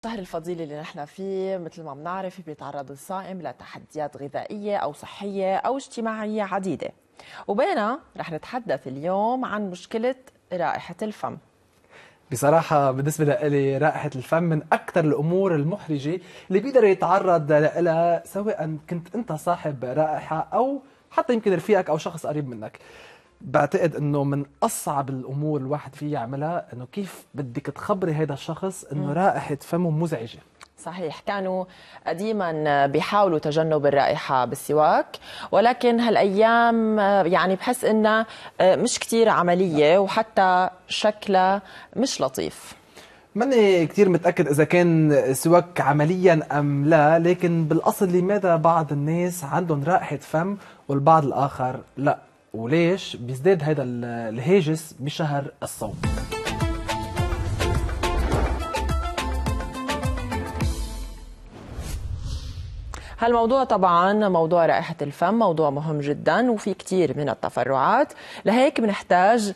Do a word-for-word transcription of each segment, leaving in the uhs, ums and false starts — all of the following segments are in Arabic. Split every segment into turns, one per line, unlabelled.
الشهر الفضيلي اللي نحن فيه مثل ما بنعرف بيتعرض الصائم لتحديات غذائية أو صحية أو اجتماعية عديدة، وبينها رح نتحدث اليوم عن مشكلة رائحة الفم.
بصراحة بالنسبة لي رائحة الفم من أكثر الأمور المحرجة اللي بيقدر يتعرض لها، سواء كنت أنت صاحب رائحة أو حتى يمكن رفيقك أو شخص قريب منك. بعتقد انه من اصعب الامور الواحد فيه يعملها انه كيف بدك تخبري هذا الشخص انه رائحه فمه مزعجه.
صحيح، كانوا قديما بيحاولوا تجنب الرائحة بالسواك، ولكن هالأيام يعني بحس إنها مش كتير عملية وحتى شكلها مش لطيف.
ماني كثير متأكد إذا كان السواك عمليا أم لا، لكن بالأصل لماذا بعض الناس عندهم رائحة فم والبعض الآخر لا؟ وليش بيزداد هذا الهاجس بشهر الصوم؟
هالموضوع طبعا موضوع رائحة الفم موضوع مهم جدا وفي كتير من التفرعات، لهيك بنحتاج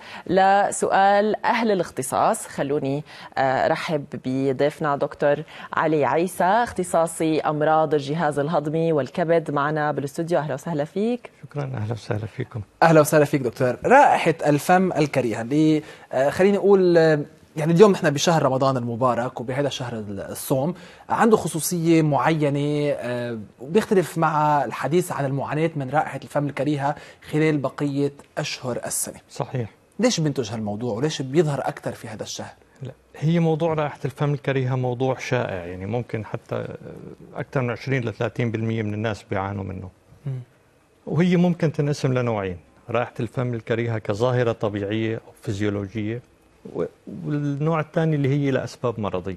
لسؤال أهل الاختصاص. خلوني رحب بضيفنا دكتور علي عيسى، اختصاصي أمراض الجهاز الهضمي والكبد، معنا بالاستوديو. أهلا وسهلا فيك.
شكرا، أهلا وسهلا فيكم.
أهلا وسهلا فيك دكتور. رائحة الفم الكريهة اللي خليني أقول يعني اليوم نحن بشهر رمضان المبارك وبهذا شهر الصوم عنده خصوصية معينة، بيختلف مع الحديث عن المعاناة من رائحة الفم الكريهة خلال بقية أشهر السنة.
صحيح.
ليش بينتج هالموضوع وليش بيظهر أكثر في هذا الشهر؟
لا، هي موضوع رائحة الفم الكريهة موضوع شائع، يعني ممكن حتى أكثر من عشرين إلى ثلاثين بالمئة من الناس بيعانوا منه. م. وهي ممكن تنقسم لنوعين: رائحة الفم الكريهة كظاهرة طبيعية أو فيزيولوجية، والنوع الثاني اللي هي لأسباب مرضية.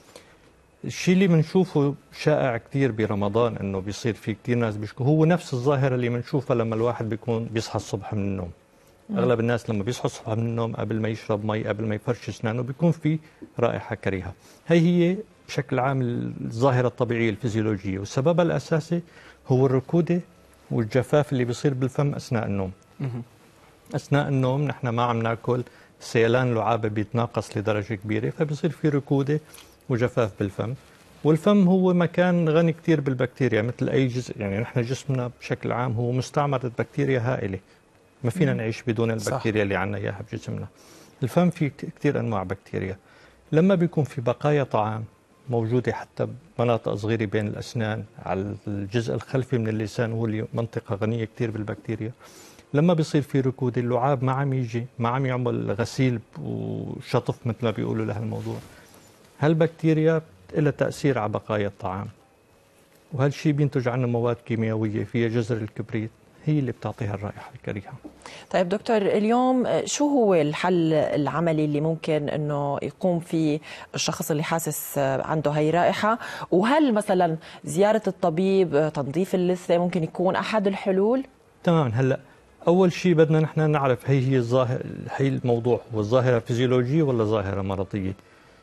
الشيء اللي بنشوفه شائع كثير برمضان انه بيصير في كثير ناس بيشكوا، هو نفس الظاهرة اللي بنشوفها لما الواحد بيكون بيصحى الصبح من النوم. م. اغلب الناس لما بيصحوا الصبح من النوم قبل ما يشرب مي، قبل ما يفرش اسنانه، بيكون في رائحة كريهة. هي هي بشكل عام الظاهرة الطبيعية الفيزيولوجية، والسبب الأساسي هو الركودة والجفاف اللي بيصير بالفم أثناء النوم. م. أثناء النوم نحن ما عم ناكل، سيلان اللعابة بيتناقص لدرجة كبيرة، فبيصير في ركودة وجفاف بالفم. والفم هو مكان غني كتير بالبكتيريا مثل أي جزء، يعني نحن جسمنا بشكل عام هو مستعمرة بكتيريا هائلة، ما فينا نعيش بدون البكتيريا صح. اللي عنا إياها بجسمنا. الفم فيه كتير أنواع بكتيريا. لما بيكون في بقايا طعام موجودة حتى بمناطق صغيرة بين الأسنان على الجزء الخلفي من اللسان، وهو منطقة غنية كتير بالبكتيريا، لما بيصير في ركود اللعاب ما عم يجي، ما عم يعمل غسيل وشطف مثل ما بيقولوا لهالموضوع، هالبكتيريا لها تأثير على بقايا الطعام، وهالشيء بينتج عنه مواد كيميائية فيها جزر الكبريت، هي اللي بتعطيها الرائحة الكريهة.
طيب دكتور، اليوم شو هو الحل العملي اللي ممكن انه يقوم فيه الشخص اللي حاسس عنده هي الرائحة؟ وهل مثلا زيارة الطبيب، تنظيف اللثة ممكن يكون أحد الحلول؟
تماما. هلا أول شيء بدنا نحن نعرف هي هي الظاهرة، هي الموضوع هو الظاهرة فيزيولوجية ولا ظاهرة مرضية؟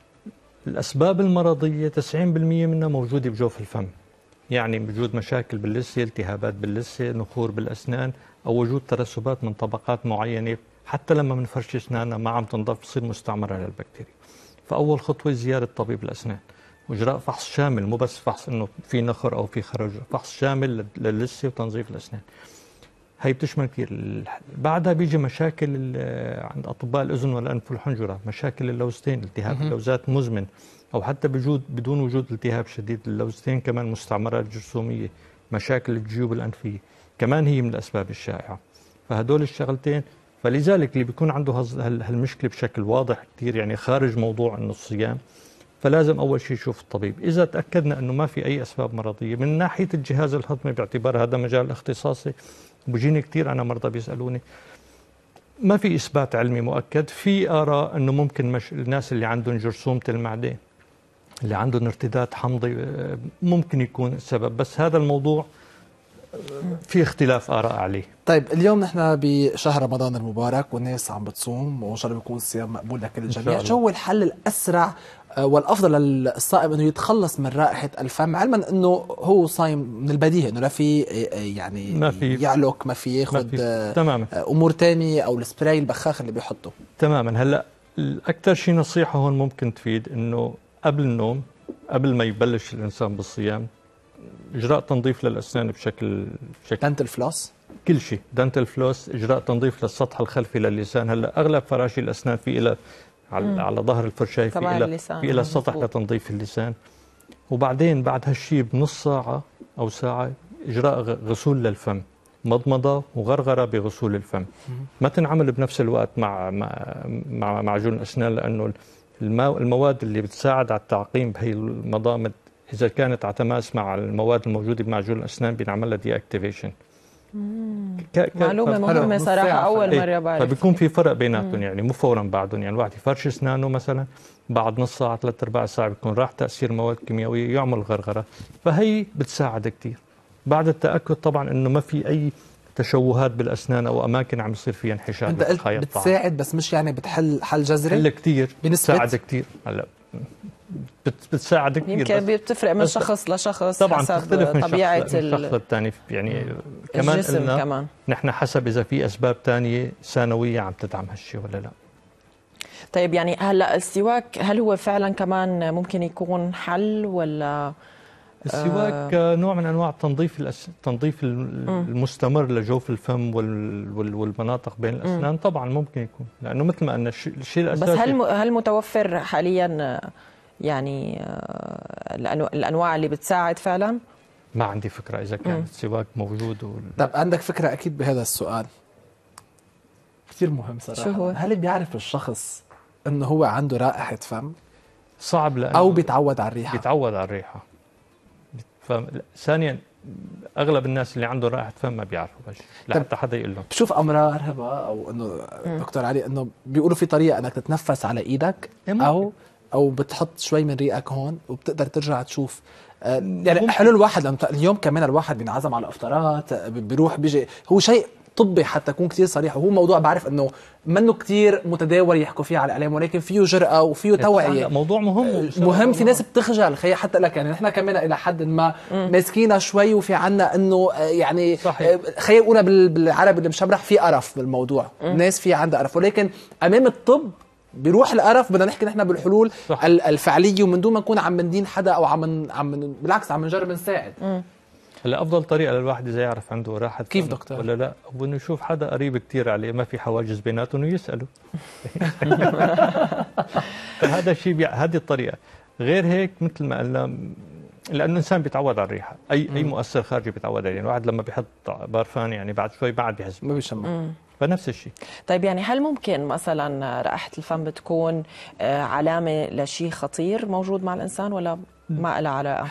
الأسباب المرضية تسعين بالمئة منها موجودة بجوف الفم، يعني وجود مشاكل باللثة، التهابات باللثة، نخور بالأسنان، أو وجود ترسبات من طبقات معينة حتى لما بنفرش أسناننا ما عم تنضف تصير مستعمرة للبكتيريا. فأول خطوة زيارة طبيب الأسنان وإجراء فحص شامل، مو بس فحص إنه في نخر أو في خرج، فحص شامل للثة وتنظيف الأسنان. هي بتشمل كثير. بعدها بيجي مشاكل عند اطباء الاذن والانف والحنجره، مشاكل اللوزتين، التهاب اللوزات مزمن او حتى بوجود بدون وجود التهاب شديد اللوزتين، كمان مستعمرات جرثوميه، مشاكل الجيوب الانفيه كمان هي من الاسباب الشائعه. فهدول الشغلتين، فلذلك اللي بيكون عنده هالمشكله بشكل واضح كثير، يعني خارج موضوع انه الصيام، فلازم اول شيء يشوف الطبيب. اذا تاكدنا انه ما في اي اسباب مرضيه من ناحيه الجهاز الهضمي، باعتبار هذا مجال اختصاصي، بيجيني كثير انا مرضى بيسالوني، ما في اثبات علمي مؤكد، في اراء انه ممكن مش الناس اللي عندهم جرثومه المعده، اللي عندهم ارتداد حمضي، ممكن يكون السبب، بس هذا الموضوع في اختلاف آراء عليه.
طيب اليوم نحن بشهر رمضان المبارك والناس عم بتصوم، وإن شاء الله بيكون الصيام مقبول لكل الجميع، شو هو الحل الأسرع والأفضل للصائم إنه يتخلص من رائحة الفم، علما إنه هو صايم من البديهي إنه لا في يعني
ما في
يعلق، ما في ياخذ
تماما
أمور تانية أو السبراي البخاخ اللي بيحطه.
تماما. هلا الأكثر شيء نصيحة هون ممكن تفيد إنه قبل النوم قبل ما يبلش الانسان بالصيام اجراء تنظيف للاسنان بشكل بشكل
دنتل فلوس،
كل شيء، دنتل فلوس، اجراء تنظيف للسطح الخلفي للسان. هلا اغلب فراشي الاسنان في الى على, على ظهر الفرشاه في الى في الى السطح لتنظيف اللسان. وبعدين بعد هالشيء بنص ساعه او ساعه اجراء غسول للفم، مضمضه وغرغره بغسول الفم. ما تنعمل بنفس الوقت مع مع معجون الاسنان، لانه المواد اللي بتساعد على التعقيم بهي المضامض اذا كانت على تماس مع المواد الموجوده بمعجون الاسنان بنعمل لها دي اكتيفيشن.
معلومه مهمه صراحه، اول مره بعرف.
فبيكون في فرق بيناتهم، يعني مو فورا بعدهم. يعني الواحد يفرش اسنانه مثلا بعد نص ساعه ثلاث ارباع ساعه بيكون راح تاثير مواد كيميائيه يعمل غرغره، فهي بتساعد كثير. بعد التاكد طبعا انه ما في اي تشوهات بالاسنان او اماكن عم يصير فيها انحشاء.
انت قلت بتساعد بس مش يعني بتحل حل جذري؟
بتحل كثير، بتساعد كثير. هلا بتساعد كثير،
يمكن بتفرق من شخص لشخص
طبعا
حسب
تختلف من
طبيعه
شخص الشخص الثاني. يعني
كمان
الجسم
كمان
نحن حسب اذا في اسباب ثانيه ثانويه عم تدعم هالشيء ولا لا.
طيب يعني هلا السواك هل هو فعلا كمان ممكن يكون حل ولا؟
السواك آه نوع من انواع التنظيف الأس... التنظيف المستمر لجوف الفم وال... وال... والمناطق بين الاسنان. م. طبعا ممكن يكون، لانه مثل ما قلنا الشيء الاساسي.
بس هل م... هل متوفر حاليا يعني الانواع اللي بتساعد فعلا؟
ما عندي فكره اذا كان السواك موجود وال...
طب عندك فكره اكيد بهذا السؤال كثير مهم صراحه.
شو هو؟
هل بيعرف الشخص انه هو عنده رائحه فم؟
صعب، لانه
او بيتعود على الريحه.
بيتعود على الريحه. ثانيا اغلب الناس اللي عندهم رائحه فم ما بيعرفوا هالشيء، لحتى حدا يقول لهم.
بشوف امرار هبه او انه دكتور علي انه بيقولوا في طريقه انك تتنفس على ايدك او او بتحط شوي من ريقك هون وبتقدر ترجع تشوف. يعني حلو الواحد لما اليوم كمان الواحد بينعزم على افطارات، بيروح بيجي، هو شيء طبي حتى اكون كثير صريح، وهو موضوع بعرف انه منه كثير متداول يحكوا فيه على الاعلام، ولكن فيه جرأة وفيه توعية.
موضوع مهم
مهم. في ناس بتخجل خي حتى لك، يعني نحن كمان الى حد ما ماسكينها شوي، وفي عنا انه يعني خي يقولنا بالعربي اللي مشبرح في قرف بالموضوع. الناس في عندها قرف، ولكن امام الطب بيروح القرف. بدنا نحكي نحن بالحلول صح. الفعليه، ومن دون ما نكون عم ندين حدا او عم عم بالعكس عم نجرب نساعد.
هلا افضل طريقه للواحد اذا يعرف عنده راحه
كيف دكتور
ولا لا، هو انه يشوف حدا قريب كثير عليه ما في حواجز بيناتهم ويساله. هذا الشيء بي... هذه الطريقه. غير هيك مثل ما قلنا، لانه الانسان بيتعود على الريحه، اي اي مؤثر خارجي بيتعود عليه. يعني الواحد لما بيحط بارفان يعني بعد شوي بعد بيحس
ما بيشم،
فنفس الشيء.
طيب يعني هل ممكن مثلا رائحه الفم بتكون علامه لشيء خطير موجود مع الانسان ولا ما لها علاقه؟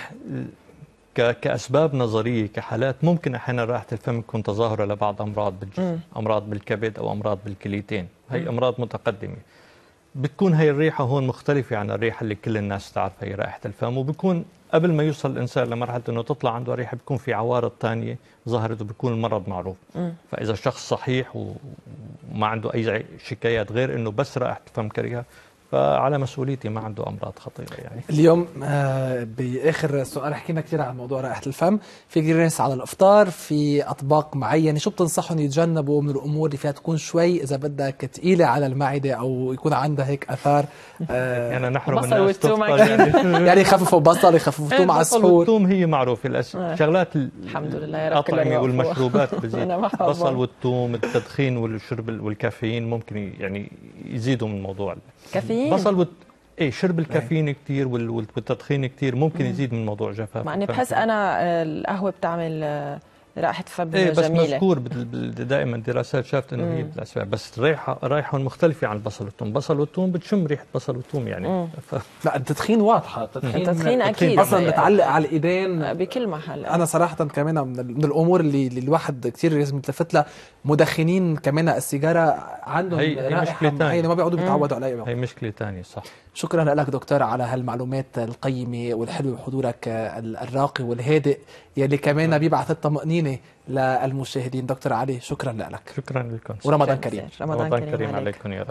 كأسباب نظرية كحالات ممكن أحيانا رائحة الفم تكون تظاهرة لبعض أمراض بالجسم، أمراض بالكبد أو أمراض بالكليتين. هي أمراض متقدمة. بتكون هي الريحة هون مختلفة عن الريحة اللي كل الناس تعرفها، هي رائحة الفم. وبكون قبل ما يوصل الإنسان لمرحلة أنه تطلع عنده ريحة بيكون في عوارض ثانية ظهرت وبيكون المرض معروف. م. فإذا الشخص صحيح وما عنده أي شكايات غير أنه بس رائحة الفم كريهة، فعلى مسؤوليتي ما عنده امراض خطيره. يعني
اليوم باخر سؤال حكينا كثير عن موضوع رائحه الفم، في كثير ناس على الافطار في اطباق معينه، شو بتنصحهم يتجنبوا من الامور اللي فيها تكون شوي اذا بدك ثقيله على المعده او يكون عندها هيك اثار؟
يعني نحرم
الناس تفطر
يعني يعني يخففوا بصل، يخففوا ثوم على السحور.
البصل والثوم هي معروفه الشغلات
الحمد لله يا رب
الأطعمة والمشروبات بزيد. البصل والثوم، التدخين والشرب والكافيين ممكن يعني يزيدوا من موضوع
كافيين.
بصل وت... ايه شرب الكافيين كثير والتدخين كثير ممكن يزيد من موضوع جفاف.
مع اني بحس انا القهوه بتعمل رائحه فم
إيه
جميله.
بس مذكور دائما دراسات شافت انه هي بالاسباب، بس الريحه رائحه مختلفه عن البصل والثوم. البصل والثوم بتشم ريحه بصل والثوم يعني.
ف... لا التدخين واضحه،
التدخين التدخين اكيد
اصلا متعلق على الايدين
بكل محل.
انا صراحه كمان من الامور اللي, اللي الواحد كثير لازم يتلفت لها، مدخنين كمان السيجاره عندهم رائحه معينه ما بيقعدوا بيتعودوا عليها.
هي مشكله ثانيه صح.
شكرا لك دكتور على هالمعلومات القيمه والحلوه، حضورك الراقي والهادئ يلي كمان بيبعث الطمأنينة للمشاهدين. دكتور علي شكرا لك.
شكرا لكم.
ورمضان كريم.
رمضان,
رمضان
كريم,
كريم
عليك.
عليكم يا رب.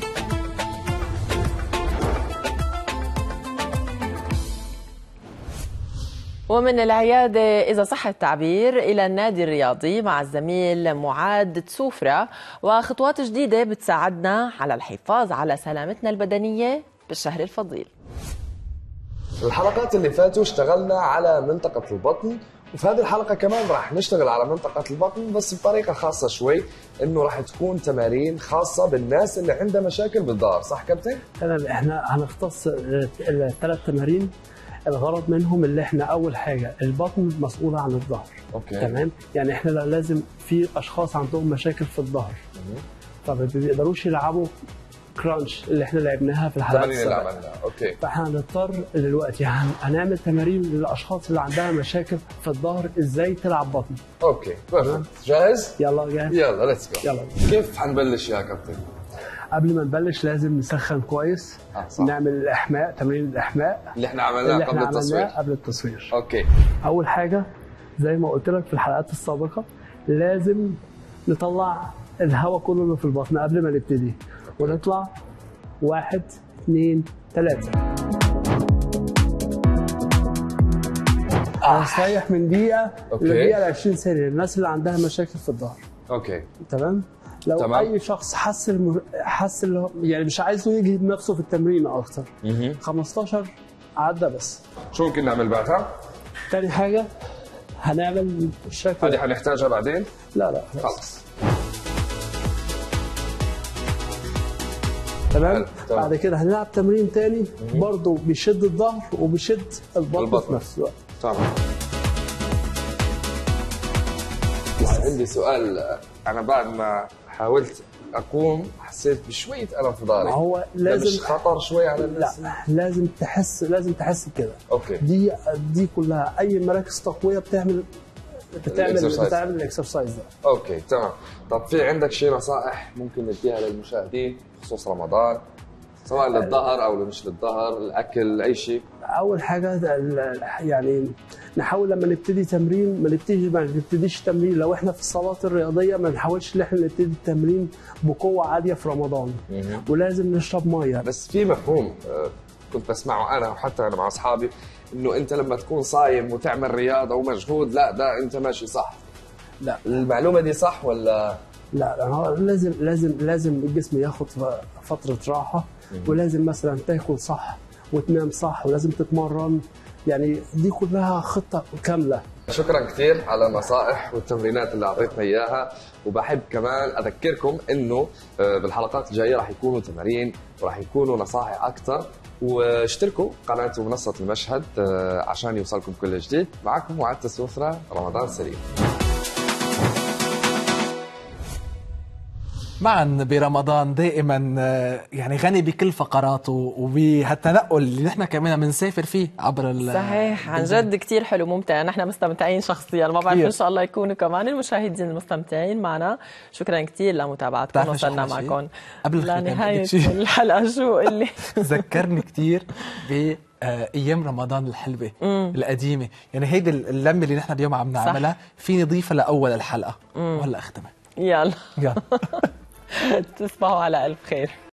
ومن العيادة إذا صح التعبير إلى النادي الرياضي مع الزميل معاد تسوفرة، وخطوات جديدة بتساعدنا على الحفاظ على سلامتنا البدنية بالشهر الفضيل.
الحلقات اللي فاتوا اشتغلنا على منطقة البطن، وفي هذه الحلقة كمان راح نشتغل على منطقة البطن بس بطريقة خاصة شوي، انه راح تكون تمارين خاصة بالناس اللي عندها مشاكل بالظهر، صح كابتن؟
تمام. احنا هنختص الثلاث تمارين، الغرض منهم اللي احنا اول حاجة البطن مسؤولة عن الظهر.
اوكي.
تمام. يعني احنا لازم في اشخاص عندهم مشاكل في الظهر فما بيقدروش يلعبوا كرانش اللي احنا لعبناها في الحلقات
التمارين اللي
السابقة.
عملناها. اوكي.
فاحنا هنضطر دلوقتي هن- هنعمل تمارين للاشخاص اللي عندها مشاكل في الظهر ازاي تلعب بطن.
اوكي بيرفكت. جاهز؟
يلا جاهز؟
يلا ليتس جو.
يلا.
كيف حنبلش يا كابتن؟
قبل ما نبلش لازم نسخن كويس.
آه صح.
نعمل الاحماء، تمرين الاحماء
اللي احنا عملناه
اللي
قبل
احنا
التصوير.
عملناه قبل التصوير.
اوكي.
اول حاجه زي ما قلت لك في الحلقات السابقه لازم نطلع الهواء كله اللي في البطن قبل ما نبتدي، ونطلع واحد اثنين ثلاثة. هنستريح من دقيقة
أوكي.
لدقيقة ل عشرين ثانية للناس اللي عندها مشاكل في الظهر.
اوكي.
تمام؟ لو
تمام.
أي شخص حس الم... حس اللي هو- يعني مش عايزه يجهد نفسه في التمرين أكتر، خمستاشر عدى بس.
شو ممكن نعمل بعدها؟
تاني حاجة هنعمل الشكل.
هذه حنحتاجها بعدين؟
لا لا
خلص.
تمام.
حلو، تمام.
بعد كده هنلعب تمرين تاني برضه بيشد الظهر وبيشد البطن,
البطن.
في نفس الوقت.
تمام. بس عندي سؤال، انا بعد ما حاولت اقوم حسيت بشويه الم في ظهري.
ما هو
ده
لازم
مش خطر شوي على
لا
الناس؟
لازم تحس لازم تحس بكده.
اوكي.
دي دي كلها اي مراكز تقويه بتعمل بتعمل
الإكسرسايز.
بتعمل الاكسرسايز ده.
اوكي تمام. طب في عندك شيء نصائح ممكن نديها للمشاهدين بخصوص رمضان، سواء للظهر او مش للظهر، الاكل، اي شيء؟
اول حاجه ده ال- يعني نحاول لما نبتدي تمرين ما نبتديش ما نبتديش تمرين لو احنا في الصالات الرياضيه ما نحاولش ان احنا نبتدي التمرين بقوه عاليه في رمضان. ولازم نشرب ميه.
بس في مفهوم آه، كنت بسمعه انا وحتى انا مع اصحابي، انه انت لما تكون صايم وتعمل رياضه ومجهود لا ده انت ماشي صح.
لا
المعلومه دي صح ولا؟
لا لا، هو لازم لازم لازم الجسم ياخد فتره راحه، ولازم مثلا تاكل صح وتنام صح ولازم تتمرن، يعني دي كلها خطه كامله.
شكرا كثير على النصائح والتمرينات اللي اعطيتنا اياها، وبحب كمان اذكركم انه آه، بالحلقات الجايه راح يكونوا تمارين وراح يكونوا نصائح اكثر، واشتركوا قناه ومنصه المشهد آه، عشان يوصلكم كل جديد. معكم معد تسوفرة، رمضان سليم.
معا برمضان دائما آه، يعني غني بكل فقراته وبهالتنقل اللي نحن كمان بنسافر فيه عبر ال-
صحيح، عن جد كتير حلو ممتع. نحن مستمتعين شخصيا، ما بعرف ان شاء الله يكونوا كمان المشاهدين المستمتعين معنا. شكرا كتير لمتابعتكم،
بتعرف
وصلنا
شو حكي؟
معكم
قبل الختام
لنهاية
بدك شي؟
الحلقة. شو اللي
ذكرني كثير ب آه، ايام رمضان الحلوه القديمه، يعني هيدي اللمه اللي نحن اليوم عم نعملها في نضيفها لاول الحلقه وهلا اختمت.
يلا
يلا
تصبحوا على ألف خير.